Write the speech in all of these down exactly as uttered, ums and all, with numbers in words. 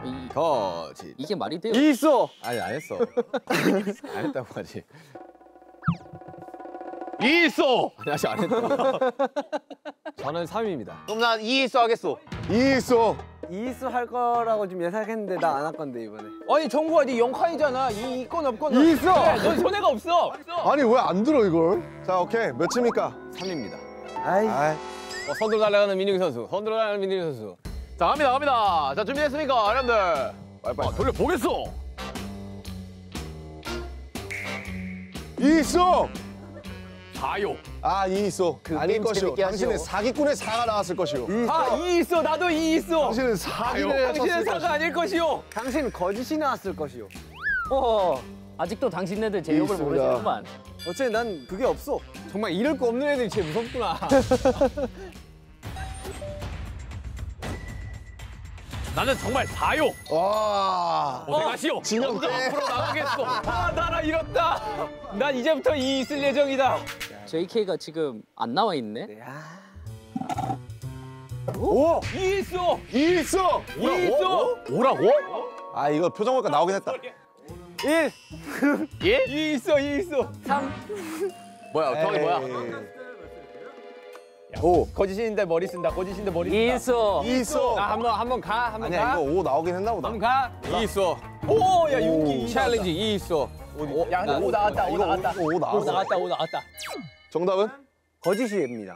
이, 거짓. 이게 말이 돼요? 이 있어. 아니 안 했어. 안 했다고 하지. 이 있어. 아니 아직 안 했다. 저는 삼입니다. 그럼 난 이 있어 하겠어. 이 있어. 이 있어 할 거라고 좀 예상했는데 나 안 할 건데 이번에. 아니 정국아 네 영칸이잖아. 이 있건 없건. 이 있어. 그래, 넌 손해가 없어. 아니 왜 안 들어 이걸? 자 오케이 몇입니까? 삼입니다. 아이. 아이. 어, 손 들어 날아가는 민규 선수. 손 들어 날아가는 민규 선수. 자 갑니다 갑니다. 자 준비됐습니까 여러분들? 빨리빨리. 아, 돌려 보겠어. 이 있어. 사요. 아 이 있어. 아닐 게임 것이오. 재밌게 하시오. 당신은 사기꾼의 사가 나왔을 것이오. 아, 이 있어. 나도 이 있어. 당신은 사기를 당신은 쳤을 사가 것이오. 아닐 것이오. 당신 거짓이 나왔을 것이오. 어, 아직도 당신네들 제 욕을 있습니다. 모르시는구만. 어차피 난 그게 없어. 정말 이럴 거 없는 애들이 제일 무섭구나. 나는 정말 사요. 와. 고생하시오. 진영 먼저 때. 앞으로 나가겠어. 아, 나라 잃었다. 난 이제부터 이 있을 예정이다. 제이케이가 지금 안 나와 있네. 오. 이 있어. 이 있어. 이 있어. 오라고? 아 이거 표정 보니까 나오긴 했다. 일. 예? 이 있어. 이 있어. 삼. 뭐야? 저기 뭐야? 오. 거짓인데 머리 쓴다. 거짓인데 머리 쓴다. 있어. 이 있어. 나 한번 한번 가. 한번 아니야 가. 이거 오 나오긴 했나 보다. 한번 가. 이 있어. 오, 야 윤기 챌린지 이 있어. 오, 야, 오 나왔다. 오 이거 나왔다. 오, 오 나왔어. 오 나왔다. 오 나왔다. 정답은? 거짓이입니다.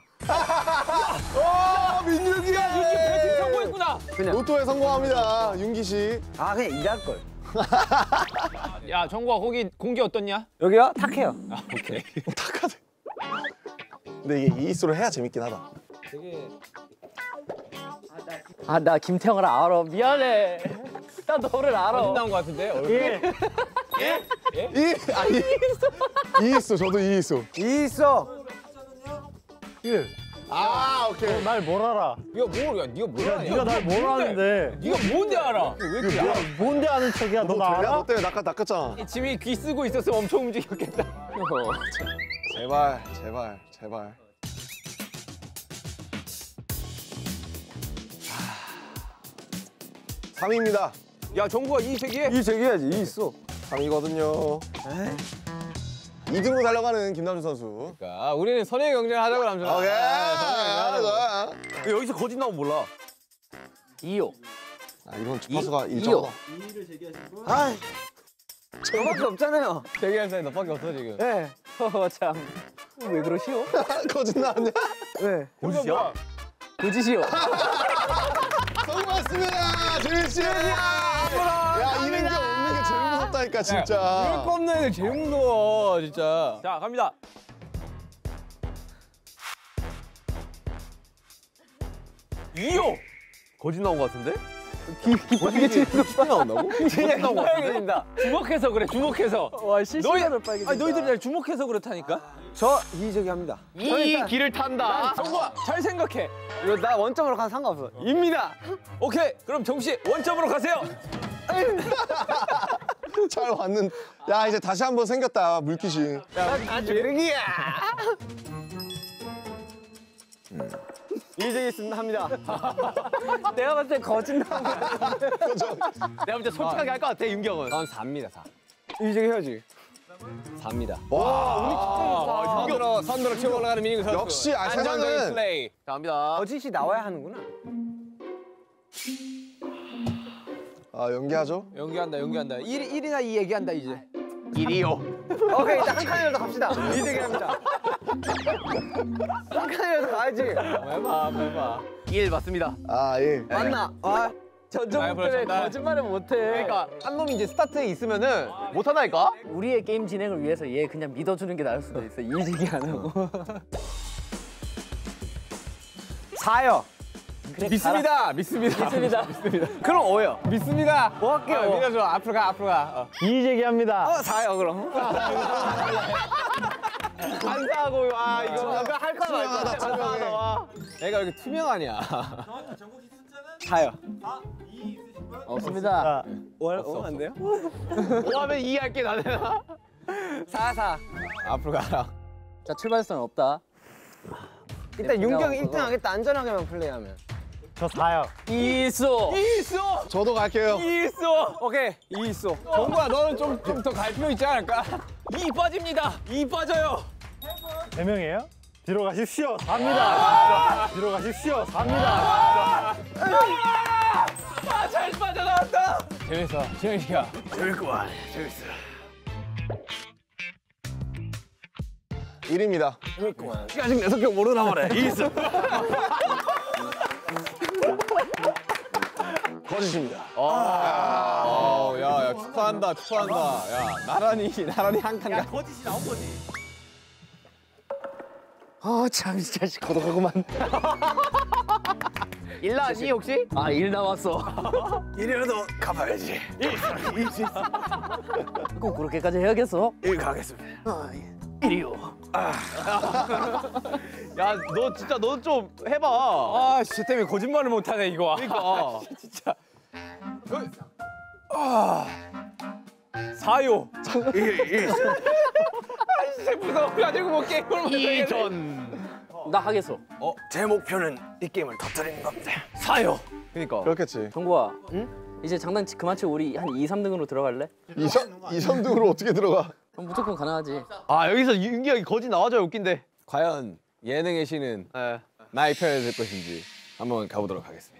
아 민윤기야. 윤기 배팅 성공했구나. 로또에 성공합니다. 윤기 씨. 아 그냥 일할 걸. 야, 정국아 거기 공기 어떻냐? 여기요? 탁해요. 아, 오케이. 탁하대. 근데 이게 이 있어로 해야 재밌긴 하다. 되게 아, 나 김태형을 알아. 미안해. 나 너를 알아. 거짓 나온 것 같은데 얼굴. 이 아니 이 있어. 저도 이 있어. 이 있어. 일. 아 오케이. 날 뭘 알아? 네가 뭘? 야, 네가 뭘 아냐? 네가 날 뭘 아는데? 네가 뭔데 알아? 왜 이렇게 알아? 뭔데 아는 척이야? 너 나 너 알아? 때문에 낚아 낚았잖아. 짐이 귀 쓰고 있었으면 엄청 움직였겠다. 어, 제발 제발 제발. 삼입니다. 야, 정국아 이 세계. 이 제기해야지. 이 있어. 삼이거든요. 이 등으로 달려가는 김남준 선수. 아, 우리는 선의 경쟁을 하자고 남자. 오케이. 아, 아, 여기서 거짓 나오면 몰라. 이요. 이건 주파수가 이- 일정하다. 이의를 제기하신 분. 아, 저밖에 없잖아요. 제기할 사람이 너밖에 없어 지금. 네. 허, 참. 왜 그러시오? 거짓 나왔냐? 네. 거짓이야? 고지시오. 성공했습니다. 재민 씨. 야 이런 게 없는 게 제일 무섭다니까 이럴 진짜. 거 없는 애들 제일 무서워 진짜. 자, 갑니다. 이요. 거짓 나온 것 같은데? 빨개지는 거 봐. 나온다고? 그냥 빨개진다. 주목해서 그래, 주목해서. 와, 실시간으로 빨개진다. 아니 너희들이 날 주목해서 그렇다니까? 저 이 제기합니다. 이 길을 탄다. 정국아, 잘 생각해. 이거 나 원점으로 가서 상관없어. 입니다. 오케이, 그럼 정씨 원점으로 가세요. 잘 왔는. 야 이제 다시 한번 생겼다 물귀신. 아, 죄르기야. 이 제기했습니다 합니다. 내가 봤을 때 거짓 나온 거 내가 볼때 솔직하게 할 것 같아, 윤경은. 난 사입니다, 사. 이 제기해야지. 사입니다. 와. 선으로 선으로 치고 올라가는 민규 선수. 역시, 아, 안정적인 세상은- 플레이. 자, 갑니다. 거짓이 나와야 하는구나. 아 연기하죠? 연기한다, 연기한다. 일, 일이나 이 얘기한다 이제. 일이요. 오케이, 일단 한 칸이라도 갑시다. 이 제기합니다. 한 칸이라도 가야지. 해봐, 해봐. 일 맞습니다. 아 예. 맞나? 아, 전정국 아이, 때문에 나- 거짓말을 못해. 그러니까 한 놈이 이제 스타트에 있으면은 못 하나니까. 우리의 게임 진행을 위해서 얘 그냥 믿어주는 게 나을 수도 있어. 이직이 안 하고. 사요. 그래, 믿습니다. 믿습니다. 믿습니다. 믿습니다. 그럼 오요. 믿습니다. 뭐 할게요? 아, 믿어줘. 앞으로 가, 앞으로 가. 어. 이의제기합니다. 어, 사요 그럼. 반사하고 와 이거 뭔가 할 거야 말 거야. 투명하다, 와. 애가 왜 이렇게 투명하냐? 정확히 전국이 숫자는 사요. 사, 이 있으신 분. 없습니다. 자, 월 오면 안 돼요? 오 하면 이 할게 나는. 사, 사. 앞으로 가라. 자, 출발선 없다. 일단 네, 윤경이 그거. 일 등 하겠다. 안전하게만 플레이하면. 저 사요. 이수. 이수. 저도 갈게요. 이수. 오케이. 이수. 정구야 너는 좀 좀 더 갈 필요 있지 않을까? 이 빠집니다. 이 빠져요. 네 명이에요? 뒤로 가십시오. 삽니다. 뒤로 가십시오. 삽니다. 아, 잘 빠져나왔다. 재밌어. 재밌어. 재밌구만. 재밌어. 일입니다. 시간씩 내 성격 모르나 말해. 이수. 거짓입니다. 아, 야, 야, 축하한다, 축하한다. 야, 나란히, 나란히 한 칸. 야, 거짓이 나온 거지. 아, 참 진짜 고독하구만. 일 나왔니 혹시? 아, 일 나왔어. 일이라도 가봐야지. 꼭 그렇게까지 해야겠어? 일 가겠습니다. 아, 일이요. 야, 너 진짜 너 좀 해봐. 아, 씨 때문에 거짓말을 못하네 이거. 그러니까. 진짜. 여기. 아. 사요. 아, 진짜 무서워가지고 뭐 게임을 못 하겠네. 이전. 나 하겠어. 어, 제 목표는 이 게임을 터뜨리는 겁니다. 사요. 그러니까. 그렇겠지. 정구야, 응? 이제 장난 그만 치고 우리 한 이, 삼 등으로 들어갈래? 이 삼 등으로 어떻게 들어가? 그럼 무조건 가능하지. 아, 여기서 윤기 형이 거짓 나와줘야 웃긴데. 과연 예능의 신은 네. 나의 편에 들 것인지 한번 가보도록 하겠습니다.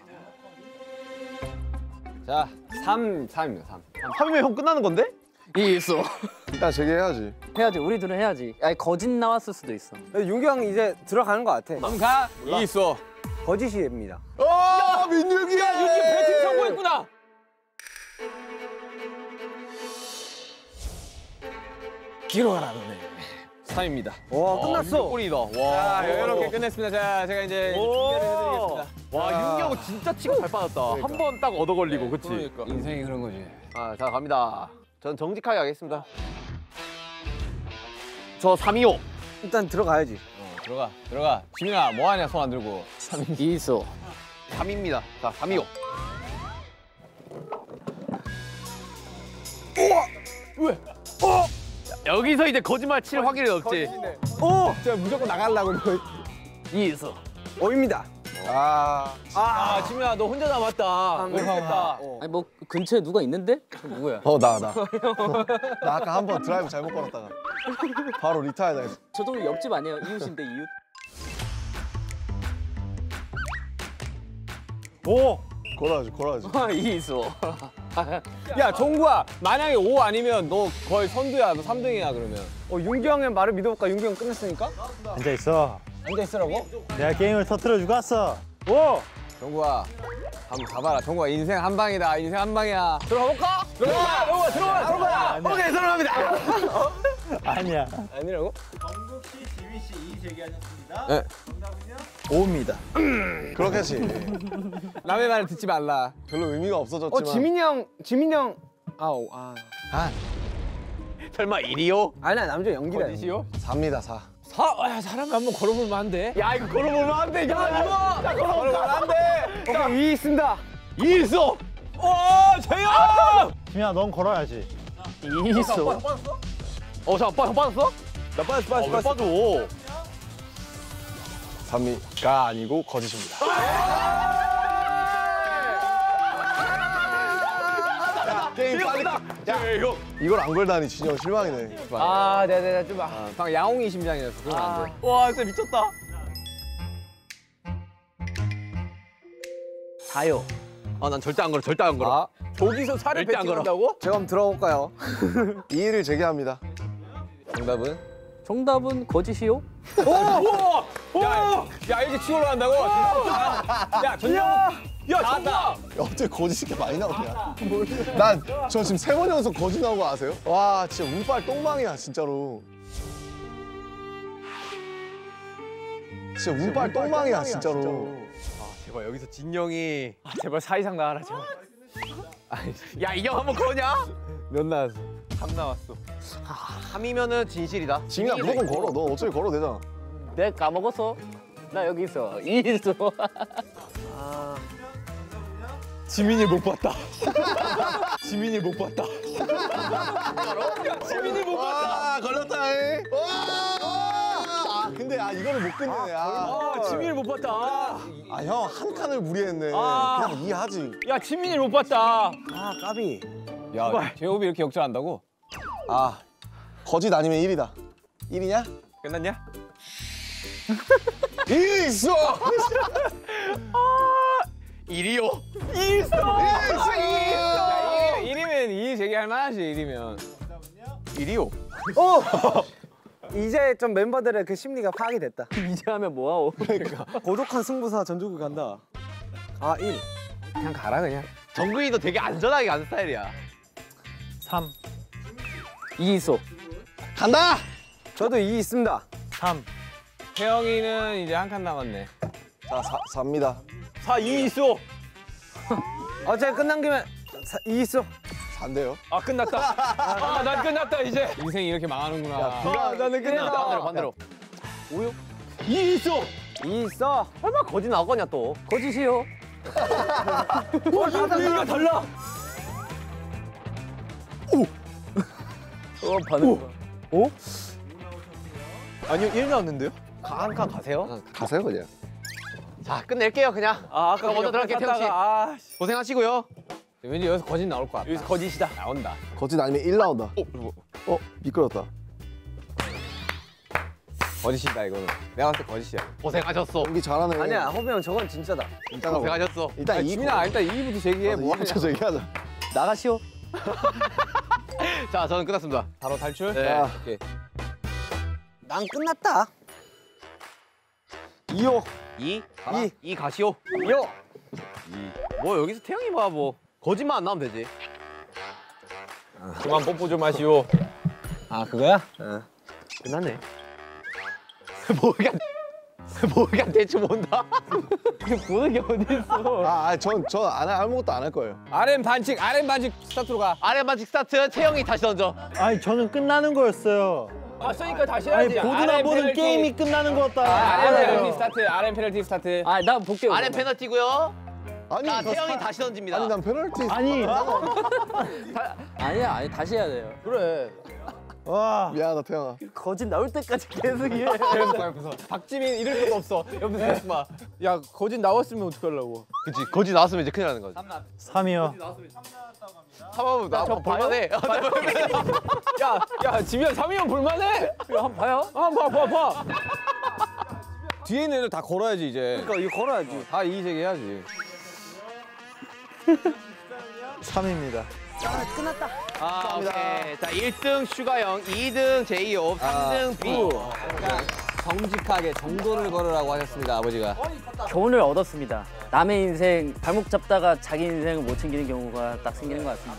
자, 삼, 삼입니다. 삼. 삼이면 형 끝나는 건데? 이수. 일단 재개해야지. 해야지. 우리 둘은 해야지. 아니 거짓 나왔을 수도 있어. 윤기 형 이제 들어가는 거 같아. 그럼 가. 이수. 거짓입니다. 아 민규기! 야, 윤기 배팅 성공했구나. 뒤로 가라 너네. 삼입니다. 와 끝났어. 꼴이다. 와, 자, 이렇게 끝냈습니다. 자, 제가 이제 중계를 해드리겠습니다. 와, 윤기 형 진짜 치고 잘 빠졌다. 한 번 딱 얻어 걸리고, 그치? 그러니까. 인생이 그런 거지. 아, 자 갑니다. 전 정직하게 하겠습니다. 저 삼이오. 일단 들어가야지. 어, 들어가, 들어가. 지민아, 뭐 하냐? 손 안 들고. 이수. 삼입니다. 자, 삼이오. 왜? 어? 여기서 이제 거짓말 칠 확률이 높지. 오! 제가 무조건 나가려고. 이수. 오입니다. 아 아, 지민아, 너 혼자 남았다. 못하겠다. 아니 뭐 근처에 누가 있는데? 누구야? 어 나 나. 나 아까 한 번 드라이브 잘못 걸었다가 바로 리타이어 당했어. 저도 옆집 아니에요? 이웃인데 이웃. 오! 걸어야지 걸어야지. 아, 이수. 야, 정구야, 만약에 오 아니면 너 거의 선두야. 너 삼 등이야, 그러면. 어 윤기 형의 말을 믿어볼까? 윤기 형 끝냈으니까. 앉아 있어. 앉아 있으라고? 내가 게임을 터뜨려 주겠어. 오! 정구야, 한번 가봐라. 정구야, 인생 한 방이다. 인생 한 방이야. 들어가 볼까? 들어가! 들어가! 들어가! 들어가! 오케이, 들어갑니다. 아니야. 아니라고? 정국 씨, 지민 씨 이의 제기하셨습니다. 네. 정답은요? 오입니다. 그렇겠지. 남의 말을 듣지 말라. 별로 의미가 없어졌지만. 어 지민이 형, 지민이 형. 아우 아. 설마 일이요? 아니야 남자 연기다. 어디시요? 사입니다 사. 사, 야, 사람 한번 걸어보면 안 돼? 야, 이거 걸어보면 안 돼. 야, 이거! 야, 걸어보면 안 돼. 자, 이 있습니다. 이 있어. 와, 재영! 지민아, 넌 걸어야지. 이수. 어, 잠깐, 빠, 빠졌어? 나 빠졌어, 빠졌어, 빠졌어. 빠져. 삼이가 아니고 거짓입니다. 야, 게임 빨리. 야, 이거. 이걸 안 걸다니 진영 실망이네. 아, 네네, 좀. 아, 방금 양홍이 심장이었어. 그건 안 돼. 와, 진짜 미쳤다. 사요. 아, 난 절대 안 걸어, 절대 안 걸어. 저기서 살을 절대 안 걸어. 배팅한다고? 제가 한번 들어볼까요? 이의를 제기합니다. 정답은? 정답은 거짓이요? 오! 오! 야, 야, 이렇게 치고로 한다고? 야, 전정. 야, 정답! 어떻게 거짓이 이렇게 많이 나오냐? 난 저 지금 세 번 연속 거짓 나온 거 아세요? 와 진짜 운빨 똥망이야 진짜로. 진짜 운빨 똥망이야 진짜로. 제발 여기서 진영이. 아, 제발 사 이상 나와라, 제발. 야, 이 형 한번 거냐? 몇 나왔어? 삼 나왔어. 삼이면은 진실이다. 지민아 무조건 걸어. 너 어차피 걸어도 되잖아. 내가 까먹었어. 나 여기 있어. 이수. 지민이 못 봤다. 지민이 못 봤다. 지민이 못 봤다. 와 걸렸다. 잉. 와. 근데 아 이거를 못 끝내네. 아, 아, 지민이를 못 봤다. 아, 아 형 한 칸을 무리했네. 아. 그냥 이해하지. 야, 지민이를 못 봤다. 아 까비. 야, 제호비 이렇게 역전한다고? 아 거짓 아니면 일이다. 일이냐? 끝났냐? 일 있어. 일이요. 일 있어. 야, 일, 일이면 이 제기할 만하지, 일이면. 일이요. 어. 이제 좀 멤버들의 그 심리가 파악이 됐다. 이제 하면 뭐하오? 그러니까 고독한 승부사 전주국 간다. 아 일. 그냥 가라, 그냥. 정근이도 되게 안전하게 가는 스타일이야. 삼, 이 있어. 간다. 저도 이 있습니다. 삼. 태영이는 이제 한 칸 남았네. 자 사, 사입니다. 사, 이 있어. 어차피 끝난 김에 사, 이 있어. 사인데요. 아, 끝났다. 아, 난 끝났다, 이제. 인생이 이렇게 망하는구나. 아, 나는 끝났다. 반대로, 반대로. 오육? 이 있어. 이 있어. 설마 거짓 나거냐, 또. 거짓이요. 어, 이거 달라. 어 반응. 오? 아니요, 일 나왔는데요? 한 칸 가세요. 가세요 그냥. 자, 끝낼게요, 그냥. 아, 아까 먼저 들어갈게요, 태영 씨. 아, 고생하시고요. 왠지 여기서 거짓 나올 것 같다. 여기서 거짓이다. 나온다. 거짓 아니면 일 나온다. 어, 뭐, 어 미끄럽다. 거짓이다, 이거는. 내가 봤을 때 거짓이야. 고생하셨어. 연기 잘하네. 아니야 호비 형 저건 진짜다. 일단 고생하셨어. 일단 이 지민아, 일단 이부터 제기해. 뭐 하냐. 이부터 얘기하자. 나가시오. 자, 저는 끝났습니다. 바로 탈출? 네. 자. 오케이. 난 끝났다. 이호. 이? 이. 이 가시오. 요. 뭐, 여기서 태영이 봐, 뭐. 거짓만 안 나오면 되지. 그만 뽀뽀 좀 하시오. 아 그거야? 끝났네. 뭐가, 뭐가 대충 뭔다? 보는 게 어딨어. 아전전 안 아무것도 안 할 거예요. 아르엠 반칙, 아르엠 반칙 스타트로 가. 아르엠 반칙 스타트, 태영이 다시 던져. 아니 저는 끝나는 거였어요. 봤으니까 다시 아니 보드나 보는 게임이 끝나는 거였다. 아르엠 페널티 알아요. 스타트, 아르엠 페널티 스타트. 아 나 볼게요. 아르엠 페널티고요. 아니 자, 이거 태영이 사- 다시 던집니다. 아니 난 페널티. 아니 아니야 아니 다시 해야 돼요. 그래. 와. 미안하다 태영아. 거짓 나올 때까지 계속 이래. 옆에서 박지민 이럴 것도 없어. 옆에서 계속 봐. 야, 거짓 나왔으면 어떡하려고. 그치, 거짓 나왔으면 이제 큰일 나는 거지. 삼이요. 삼하면 나 볼만해. 야, 야, 지민아 삼이면 볼만해. 한번 봐요. 한번 봐, 봐, 봐. 뒤에 있는 애들 다 걸어야지 이제. 그러니까 이거 걸어야지. 다 이의제기 해야지. 삼입니다. 아, 오케이. 자, 일 등 슈가형, 이 등 제이홉, 삼 등 비. 정직하게 정돈을 걸으라고 하셨습니다, 아버지가. 교훈을 얻었습니다. 남의 인생 발목 잡다가 자기 인생을 못 챙기는 경우가 딱 생기는 것 같습니다.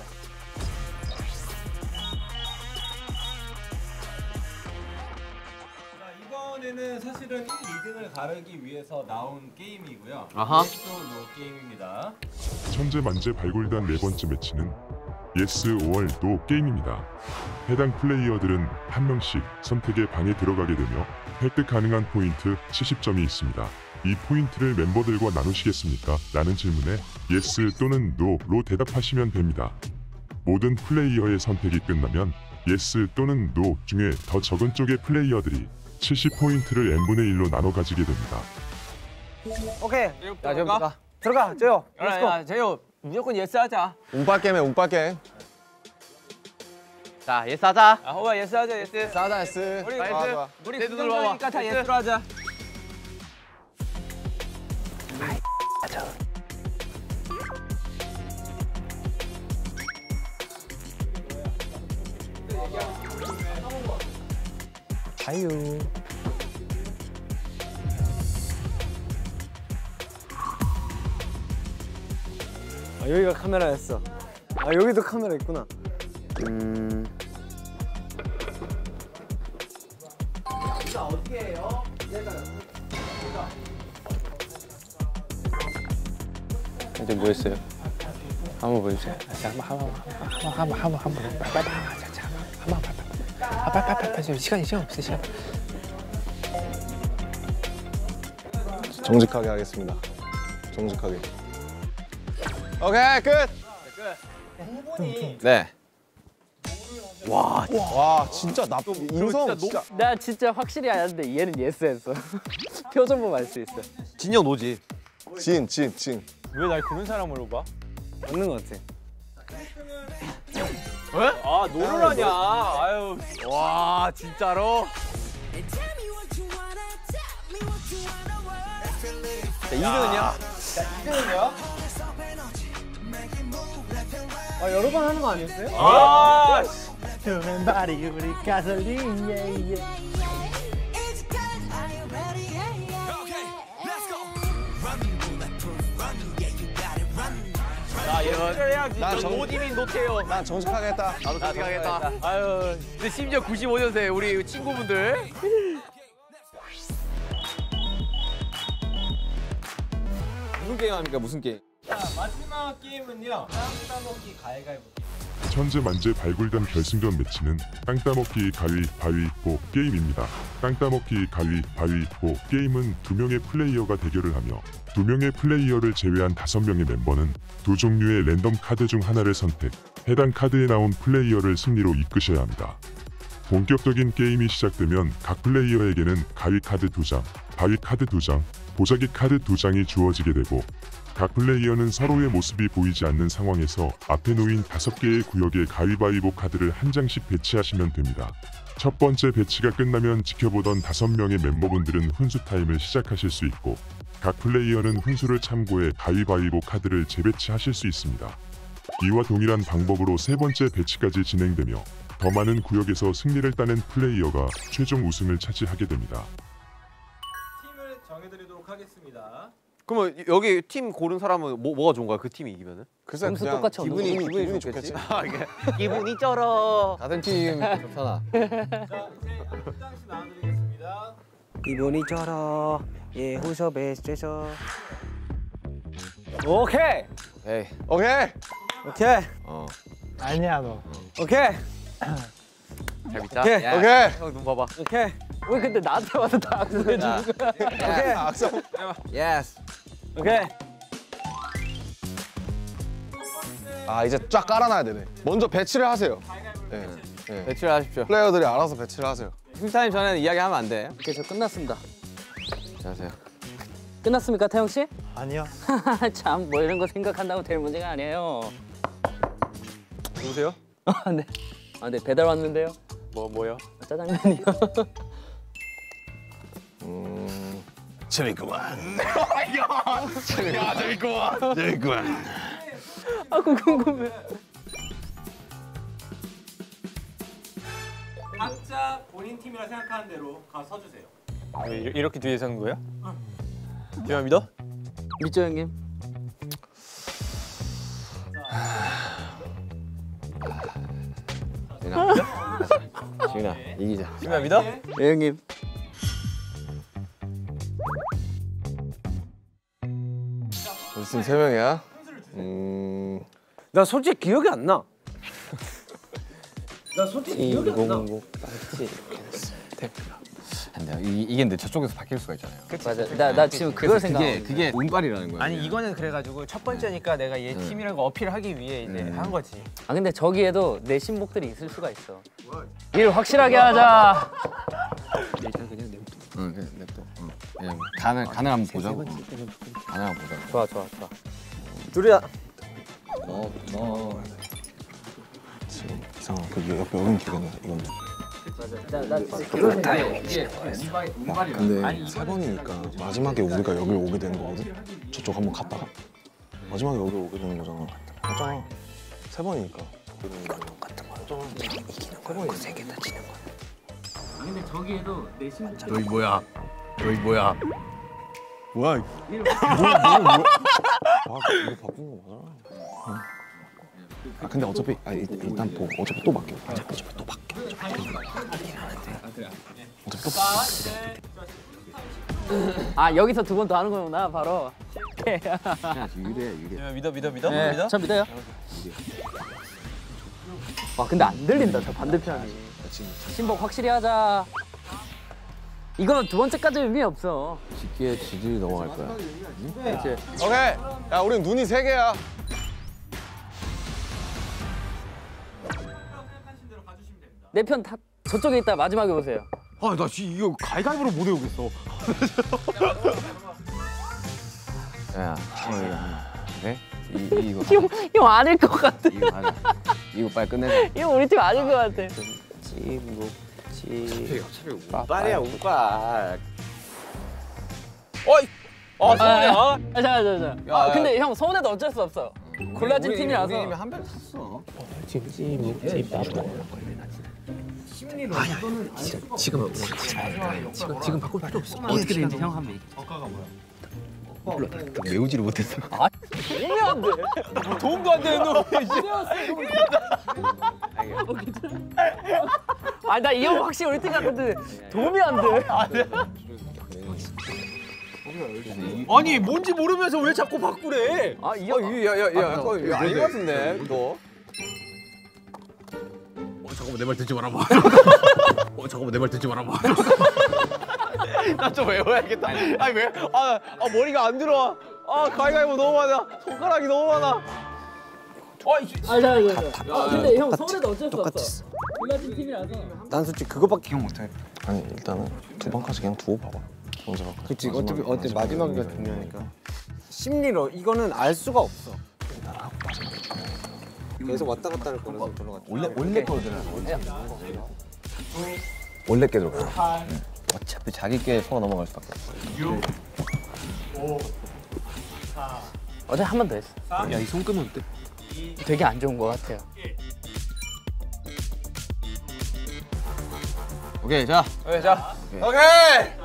자, 이번에는 사실은 일, 이 등을 가르기 위해서 나온 게임이고요. 아하. 또 게임입니다. 천재만재 발굴단 네 번째 매치는 예스 오월 노 게임입니다. 해당 플레이어들은 한 명씩 선택의 방에 들어가게 되며 획득 가능한 포인트 칠십 점이 있습니다. 이 포인트를 멤버들과 나누시겠습니까? 라는 질문에 예스 또는 노로 대답하시면 됩니다. 모든 플레이어의 선택이 끝나면 예스 또는 노 중에 더 적은 쪽의 플레이어들이 칠십 포인트를 n분의 일로 나눠 가지게 됩니다. 오케이 자, 지금부터. 들어가 조요. 야, 야, 제이홉, 무조건 예스 하자. 운빨 게임에 운빨 게임. 자, 예스 하자. 아, 호바 예스 하자, 예스. 싸다 예스. 우리 좋아, 예스. 좋아. 우리 긍정적이니까 다 예스로 하자. 자유. 아, 여기가 카메라였어. 아 여기도 카메라 있구나. 음. 이제 뭐 했어요? 한번 보여주세요. 자, 한번 한번 한번 한번 한번 한번 빨리 빨리 자, 자, 한번 빨리 빨리 아, 빨리 빨리 빨리 지금 시간이 시간 없어 시간. 정직하게 하겠습니다. 정직하게. 오케이 끝. 두 분이 네. 뭐를 하셔야 와, 와 진짜 나 인성 진짜. 나 진짜 확실히 아는데 얘는 예스했어. 표정 보면 알 수 있어. 진영 노지. 진, 진, 진. 왜 날 그런 사람으로 봐? 없는 것 같아. 아 노를 하냐? 아유. 와, 진짜로? 자, 이 등은요? 이등은요? 아 여러 번 하는 거 아니었어요? 아. 왼발이 우리 가솔린 예예. 야, 얘는 해야지. 난 정- 노디민 노태요. 난 정직하게 했다. 나도 정직하겠다. 아유, 근데 심지어 구십오 년생 우리 친구분들. 무슨 게임 합니까? 무슨 게임? 자 마지막 게임은요. 땅 따먹기 가위가위보. 천재 만재 발굴단 결승전 매치는 땅 따먹기 가위바위보 게임입니다. 땅 따먹기 가위바위보 게임은 두 명의 플레이어가 대결을 하며 두 명의 플레이어를 제외한 다섯 명의 멤버는 두 종류의 랜덤 카드 중 하나를 선택, 해당 카드에 나온 플레이어를 승리로 이끄셔야 합니다. 본격적인 게임이 시작되면 각 플레이어에게는 가위 카드 두 장, 바위 카드 두 장, 보자기 카드 두 장이 주어지게 되고 각 플레이어는 서로의 모습이 보이지 않는 상황에서 앞에 놓인 다섯 개의 구역에 가위바위보 카드를 한 장씩 배치하시면 됩니다. 첫 번째 배치가 끝나면 지켜보던 다섯 명의 멤버분들은 훈수 타임을 시작하실 수 있고 각 플레이어는 훈수를 참고해 가위바위보 카드를 재배치하실 수 있습니다. 이와 동일한 방법으로 세 번째 배치까지 진행되며 더 많은 구역에서 승리를 따낸 플레이어가 최종 우승을 차지하게 됩니다. 팀을 정해드리도록 하겠습니다. 그러면 여기 팀 고른 사람은 뭐, 뭐가 좋은 거야? 그 팀이 이기면은? 글쎄 점수 그냥 똑같이 얻는 기분이 거지. 기분이 좋겠지. 아, 이게 기분이 쩔어. 같은 팀 좋잖아. 자 이제 한 장씩 나눠드리겠습니다. 기분이 쩔어. 예 호섭에 스트레서. 오케이. 에이, 오케이. 오케이. 어, 아니야 너. 오케이. 잘 믿자. 오케이, 야, 오케이. 형 눈 봐봐. 오케이. 왜 근데 나한테 와서 다 악수해 주는 거야? 오케이. 악성. 예스. 오케이. 아 이제 쫙 깔아놔야 되네. 먼저 배치를 하세요. 네. 네. 배치를 하십시오. 플레이어들이 알아서 배치를 하세요. 팀타임 전에는 이야기하면 안 돼. 오케이, 저 끝났습니다. 안녕하세요. 끝났습니까, 태영 씨? 아니요. 참, 뭐 이런 거 생각한다고 될 문제가 아니에요. 누구세요? 아, 네. 아, 네, 배달 왔는데요. 뭐 뭐요? 짜장면이요. 음. 재밌구만. 야 재밌구만. 재밌구만. 아, 그거 궁금해. 각자 본인 팀이라 생각하는 대로 가서 서주세요. 이렇게 뒤에 서는 거예요? 지금 믿어? 믿죠, 형님? 지훈아, 이기자. 지훈아 믿어? 네, 형님. 우리 팀 세 명이야. 음. 나 솔직히 기억이 안 나. 나 솔직히 기억이 안 나. 안 돼요. 이, 이게 근데 저쪽에서 바뀔 수가 있잖아요. 맞아. 나, 나 지금 그걸 생각하고 그게 있어. 그게 운빨이라는 거예요. 아니 이거는 그래가지고 첫 번째니까 내가 얘 팀이라고 어필하기 위해 이제 한 거지. 아, 근데 저기에도 내 신복들이 있을 수가 있어. 일 확실하게 하자. 일단 그냥 냅둬. 응, 그냥 냅둬. 응. 그냥 간을 간을 한번 보자고. 간을 한번 보자고. 좋아, 좋아, 좋아. 둘이야. 어, 어. 지금 이상한 그 옆에 여긴 기억나. 이건. 나, 나 진짜 그걸 생각해. 이게 운빨 운빨이라. 근데 세 번이니까 마지막에 우리가 여기를 오게 되는 거거든. 저쪽 한번 갔다가 마지막에 여기 오게 되는 거잖아. 맞잖아. 세 번이니까. 같은 거잖아. 이기는 거야. 그 세 개 다 지는 거야. 근데 저기에도 내 신복들이 너희 뭐야? 너희 뭐야? 뭐야? 뭐야? 뭐야? 뭐야? 아, 이거 바꾼 거 맞아. 응. 아 근데 어차피 아 일단, 일단 보고 어차피 또 바뀌어. 어차피 어차피 또 바뀌어. 어차피 또 바뀌어. 어차피 또 바뀌어. 아, 여기서 두 번 더 하는 거구나, 바로. 그냥 유리해 유리. 믿어 믿어 믿어? 네, 믿어? 저 믿어요. 와, 근데 안 들린다, 저 반대편이. 신복 확실히 하자. 이거는 두 번째까지 의미 없어. 쉽게 지지 넘어갈 거야. 그렇지. 오케이. 야 우린 눈이 세 개야. 생각하신 대로 가주시면 내 편 다 저쪽에 있다 마지막에 오세요. 아, 나 지 이거 가위가위보로 못 외우겠어. 야, 어, 이거. 그래? 이, 이, 이거. 형, 형 아닐 것 같아. 이거 가자. 이거 빨리 끝내자. 형 우리 팀 아닐 것 같아. 찌묵찌. 빨리야 우빨. 어이. 아, 서운해. 아, 아, 잠깐, 잠깐, 잠깐. 아, 근데 형 서운해도 어쩔 수 없어. 골라진 팀이라서. 우리 이미 한병 탔어. 지금 지금 지금 바꿀 필요 없어. 어떻게 되는지 형 한번 얘기. 외우지를 못했어. 도움이 안 돼. 도움도 안 되는 놈. 아, 나 이 형 확실히 우리 팀 같은데 도움이 안 돼. 아니, 뭔지 모르면서 왜 자꾸 바꾸래? 아, 이 형. 야, 야, 야, 야, 이거 아닌 것 같은데, 이거. 어 잠깐만 내 말 듣지 말아봐. 어 잠깐만 내 말 듣지 말아봐. 나 좀 외워야겠다. 아니, 왜? 아, 아, 머리가 안 들어와. 아, 가위가위보 너무 많아. 손가락이 너무 많아. 어, 이 아, 잠깐, 잠깐. 아, 근데 형 서운해도 어쩔 수 없어. 골라진 팀이라서. 난 솔직히 그거밖에 기억 못해. 아니 일단은 두 번까지 그냥 두고 봐봐. 먼저 봐. 그치 어차피 어때 마지막이가 중요하니까. 심리로 이거는 알 수가 없어. 계속 왔다 갔다 할 거라서 별로 같아. 원래 원래 거들은 원래 게 들어가. 응. 어차피 자기 게 속아 넘어갈 수밖에 없어. 어제 한 번 더 했어. 야이 손금 어때? 되게 안 좋은 것 같아요. 오케이 자. 오케이, 자. 오케이.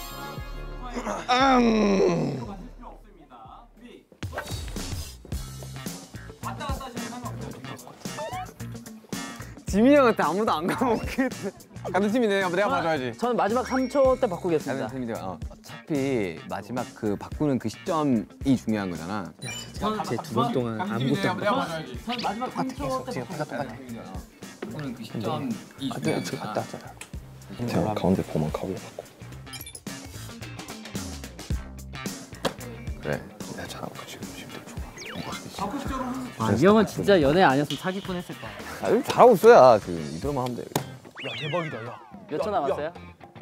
지민이 형한테 아무도 안 가먹겠네. 같은 팀이네. 한번 내가 봐줘야지. 저는 마지막 삼 초 때 다른 바꾸겠습니다. 팀이 어, 어차피 마지막 그 바꾸는 그 시점이 중요한 거잖아. 제 두 번 동안 아무것도 안 내가 봐줘야지. 저는 마지막 삼 초 때 바꾸겠습니다. 바꾸는 그 시점이 중요한 거잖아. 제가 가운데 보면 가위로 바꿔. 그래. 내가 잘하고 지금 지금 좋아. 아, 이 형은 진짜 연애 아니었으면 사기꾼 했을 거야. 아, 좀 잘하고 있어야 지금 이대로만 하면 돼. 몇 초 남았어요?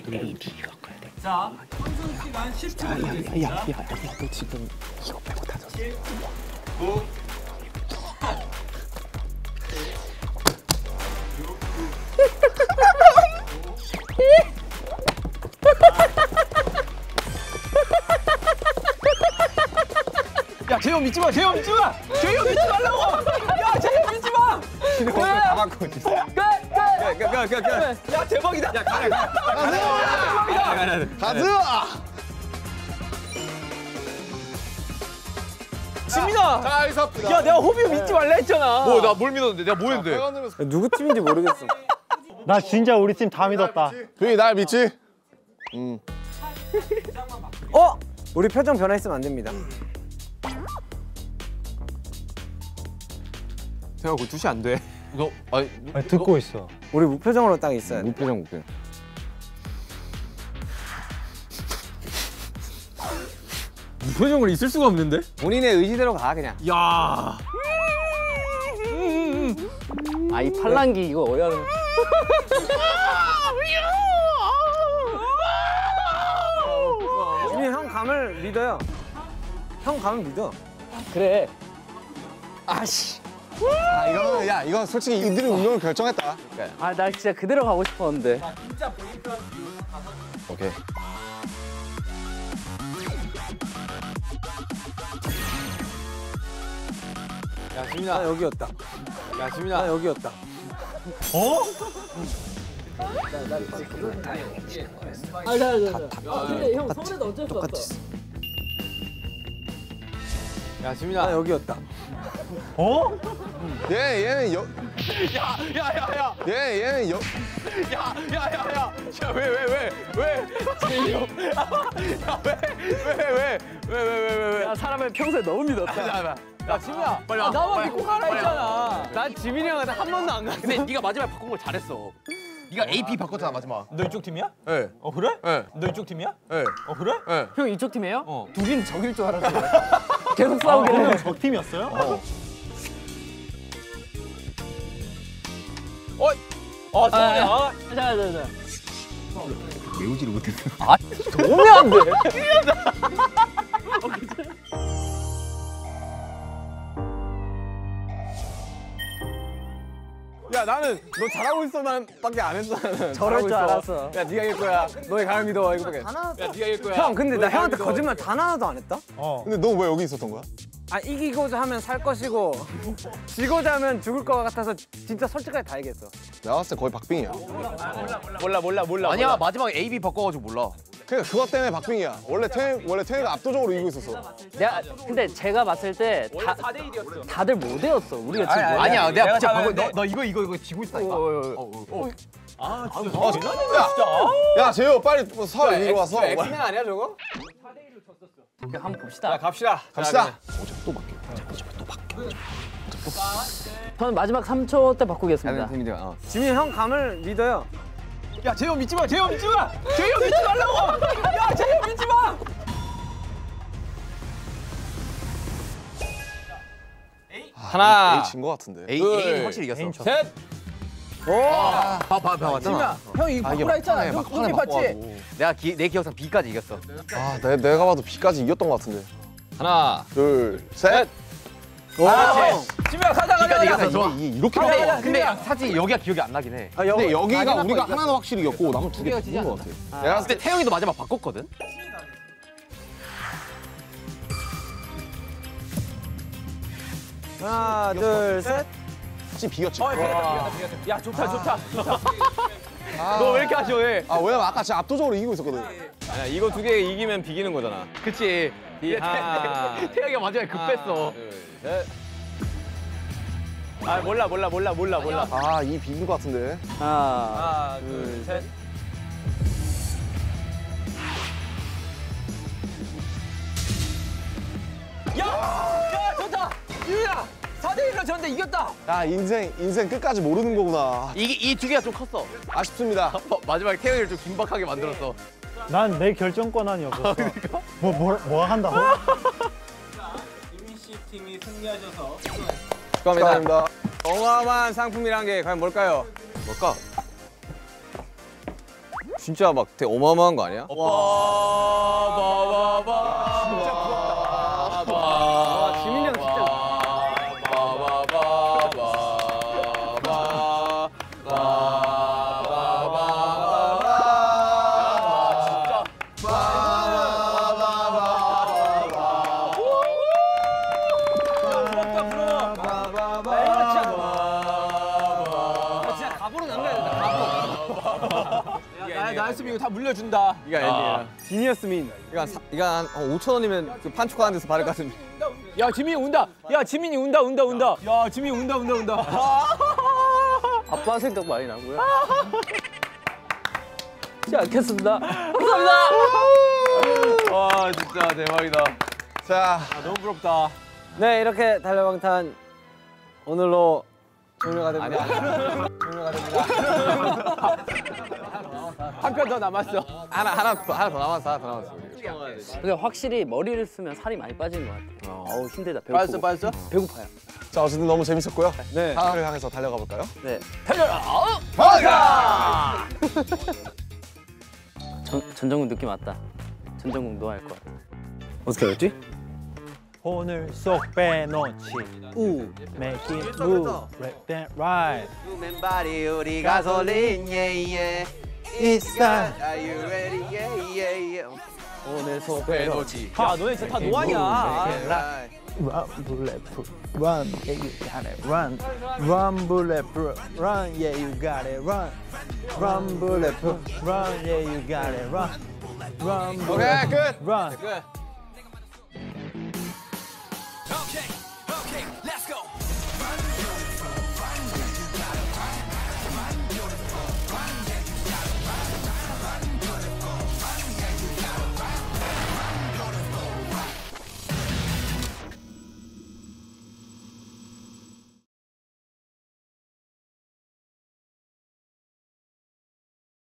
자, 혼선 시간 십 초 드리겠습니다. 야야야 너 지금 이거 빼고 다 졌어. 야, 재영 믿지 마. 재영 믿지 마. 재영 믿지 말라고. 야, 재영 믿지 마. 다 바꾸고 있어. 야, 대박이다. 야, 가라, 가라. 가즈! 지민아. 자, 여기서. 야, 내가 호비 믿지 말라 했잖아. 뭐, 나 뭘 믿었는데? 내가 뭐 했는데? 누구 팀인지 모르겠어. 나 진짜 우리 팀 다 믿었다. 조이 날 믿지? 어? 우리 표정 변화했으면 안 됩니다. 제가 그거 두시 안 돼. 너 아니 아니, 듣고 있어. 우리 무표정으로 딱 있어야 돼. 무표정 무표정. 무표정으로 있을 수가 없는데? 본인의 의지대로 가 그냥. 야. 아, 이 팔랑기 이거 어야. 지민이 형 감을 믿어요. 형 감을 믿어. 그래. 아씨. 아 이거는 야 이건 솔직히 이들이 운명을 결정했다. 아, 나 진짜 그대로 가고 싶었는데. 오케이. 야, 나 지민아. 여기였다. 야, 나 지민아. 여기였다. 아, 자, 자, 자. 아, 근데 형 서운해도 어쩔 수 없어. 야, 나 지민아. 여기였다. 얘 얘는 여. 야, 야, 야, 야. 얘 얘는 여. 야, 야, 야, 야. 야, 왜, 왜, 왜, 왜? 지민이 형. 야, 왜, 왜, 왜, 왜, 왜, 왜, 왜, 왜? 야, 사람을 평소에 너무 믿었다. 야, 야, 지민아. 빨리 와. 나만 믿고 가라 했잖아. 난 지민이 형한테 한 번도 안 갔어. 근데 네가 마지막에 바꾼 걸 잘했어. 네가 에이피 바꿨잖아 마지막. 너 이쪽 팀이야? 예. 어 그래? 예. 너 이쪽 팀이야? 예. 어 그래? 예. 형 이쪽 팀이에요? 어. 둘이는 적일 줄 알았어. 계속 싸우게 그러면 해. 적 팀이었어요? 어, 아, 성훈이야. 자, 자, 자. 외우지를 못했어. 아, 도움이 안 돼. 야, 나는 너 잘하고 있어만 밖에 안 했어. 나는. 저럴 줄 알았어. 야, 네가 이길 거야. 너의 가을 믿어. 이거밖에. 야, 네가 이길 거야. 형 근데 나 너의 가을 형한테 믿어. 거짓말 단 하나도 안 했다? 어. 근데 너 왜 여기 있었던 거야? 아 이기고자 하면 살 것이고 지고자 하면 죽을 것 같아서 진짜 솔직하게 다 얘기했어. 내가 봤을 때 거의 박빙이야. 몰라, 몰라, 몰라. 아니야, 마지막에 A, B 바꿔가지고 몰라. 그러니까 그것 때문에 박빙이야. 원래 태영 원래 태영이가 압도적으로 이기고 있었어. 내가 근데 제가 봤을 때 다, 사 대 일이었어. 다들 못 외웠어. 우리가 지금 뭐 아니야, 내가 진짜 다 방금 너, 외웠는데. 너 이거 이거 이거 지고 있다니까. 아, 야 재호 빨리 서 위로 와서. 엑스맨 아니야 저거? 한번 봅시다. 자, 갑시다. 갑시다. 자, 저는 마지막 삼 초 때 바꾸겠습니다. 팀이들. 어. 지민 형 감을 믿어요. 야, 재호 믿지 마. 재호 믿지 마. 재호 믿지 말라고. 야, 재호 믿지 마. 하나, 진거 같은데. A 둘, A는 확실히 이겼어. A는 쳤어. 셋. 봐, 봐, 봐, 맞잖아. 형 이거 아, 이게 바꾸라 했잖아. 막판에 형 막판에 눈빛 봤지? 바꿔가지고. 내가 기, 내 기억상 B까지 이겼어. 아, 내, 내가 봐도 B까지 이겼던 거 같은데. 하나, 둘, 셋. 그렇지. 지민아 가자 가자 B까지 가자. 이겼어. 좋아. 이게 이렇게 가자, 바꿔. 가자. 근데 사실 여기가 기억이 안 나긴 해. 근데 여기가 마지막 우리가 거 하나는 확실히 이겼고 남은 두 개가 지지 이긴 거 같아. 내가 봤을 때 태영이도 마지막 바꿨거든. 하나 둘 셋. 확실히 비겼지. 야, 좋다 좋다. 너 왜 이렇게 아쉬워해? 아 왜냐면 아까 진짜 압도적으로 이기고 있었거든. 아니야, 이거 두 개 이기면 비기는 거잖아. 그치. 하나, 태영이가 마지막에 급했어. 둘, 셋. 아, 몰라 몰라 몰라 몰라 몰라. 아, 이 비긴 거 같은데. 하나. 하나, 둘, 셋. 야! 야, 좋다! 유야! 사 대 일로 졌는데 이겼다! 야, 인생 인생 끝까지 모르는 거구나. 이게 이 두 개가 좀 컸어. 아쉽습니다. 마지막에 태영이를 좀 긴박하게 만들었어. 난 내 결정권한이 없었어. 뭐, 뭐, 뭐 한다고? 이민 씨 팀이 승리하셔서 축하합니다. 어마어마한 상품이란 게 과연 뭘까요? 뭘까? 진짜 막 되게 어마어마한 거 아니야? 와, 바바바. 진짜 부럽다. 와, 지민이 형 진짜 나였으면 이거 다 물려준다. 이거 아니야. 지니어스 민. 이거 한, 사- 이거 한 오천 원이면 그 판촉 하는 데서 받을 것 같은데. 야 지민이 운다. 야 지민이 운다 운다 운다. 야 지민이 운다 운다 운다. 아빠 생각 많이 나고요. 지 않겠습니다. 감사합니다. 와, 진짜 대박이다. 자, 아, 너무 부럽다. 네 이렇게 달려방탄 오늘로 종료가 됩니다. 종료가 됩니다. 한 편 더 남았어. 하나 하나 더 하나 더 남았어. 하나 더 남았어. 근데 확실히 머리를 쓰면 살이 많이 빠지는 것 같아. 어우 힘들다. 배고프고. 빠졌어, 빠졌어? 배고파요. 자 어쨌든 너무 재밌었고요. 네. 다음을 향해서 달려가 볼까요? 네. 가자! 전, 전정국 느낌 왔다. 전정국 너 할 거야. 어떻게 알았지? 오늘 쏙 빼놓지. 우, make it move, left and right. 맨발이 우리 가솔린 예예. It's time. Are you ready? 예예예. 오늘 속 빼놓지. 야 너네 진짜 다 노안이야. Run, bulletproof, run, yeah you got it, run, run, bulletproof, run, yeah you got it, run, run, bulletproof, run, yeah you got it, run, run, 오케이 끝. run. 끝.